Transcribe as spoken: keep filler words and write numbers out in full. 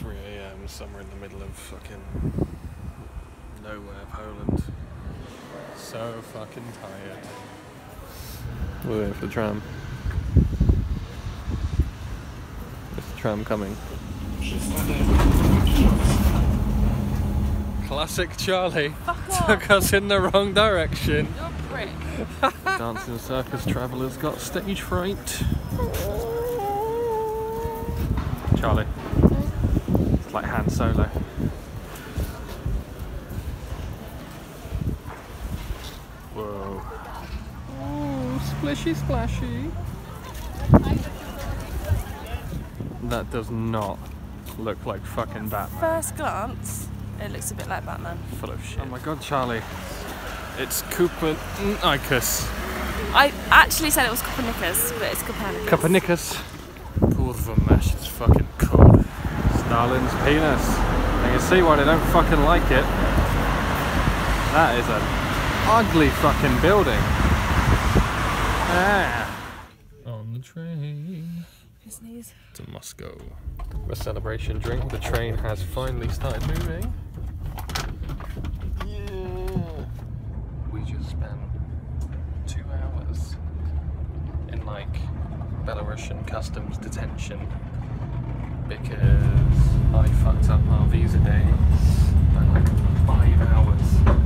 three A M somewhere in the middle of fucking nowhere, Poland. So fucking tired. We're waiting for the tram. Is the tram coming? Classic Charlie. Fuck off. Took us in the wrong direction. You're a prick. Dancing circus travellers got stage fright. Charlie. It's like Han Solo. Whoa. Oh, splishy splashy. That does not look like fucking Batman. First glance, it looks a bit like Batman. Full of shit. Oh my god, Charlie. It's Copernicus. I actually said it was Copernicus, but it's Copernicus. Copernicus. Kurva mash, it's fucking cold. Stalin's penis. You can see why they don't fucking like it. That is an ugly fucking building. Ah. On the train. His knees. To Moscow. A celebration drink. The train has finally started moving. Yeah. We just spent two hours in like Belarusian customs detention because I fucked up our visa dates by like five hours.